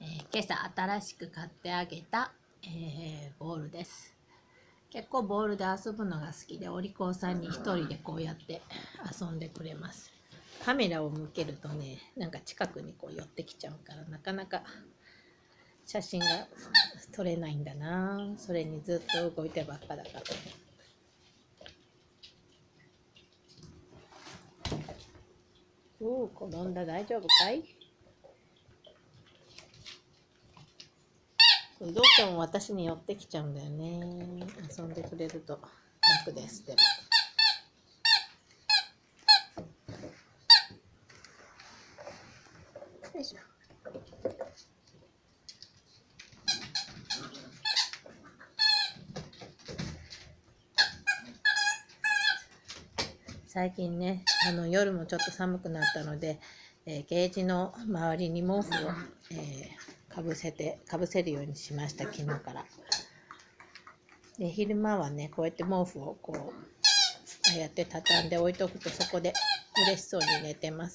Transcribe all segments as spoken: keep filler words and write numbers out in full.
えー、今朝新しく買ってあげた、えー、ボールです。結構ボールで遊ぶのが好きで、お利口さんに一人でこうやって遊んでくれます。カメラを向けるとね、なんか近くにこう寄ってきちゃうから、なかなか写真が撮れないんだな。それにずっと動いてばっかだから。おお、転んだ。大丈夫かい？どうしても私に寄ってきちゃうんだよね。遊んでくれると楽です。でもよいしょ。最近ね、あの夜もちょっと寒くなったので、えー、ケージの周りに毛布を、えー、かぶせてかぶせるようにしました。昨日から。で昼間はね、こうやって毛布をこうああやって畳んで置いとくと、そこで嬉しそうに寝てます。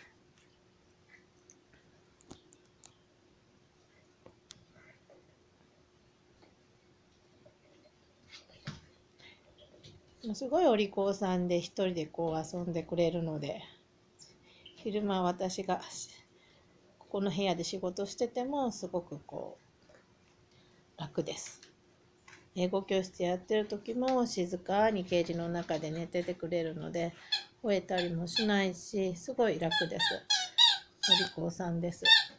すごいお利口さんで、一人でこう遊んでくれるので、昼間私がここの部屋で仕事しててもすごくこう楽です。英語教室やってる時も静かにケージの中で寝ててくれるので、吠えたりもしないし、すごい楽です。お利口さんです。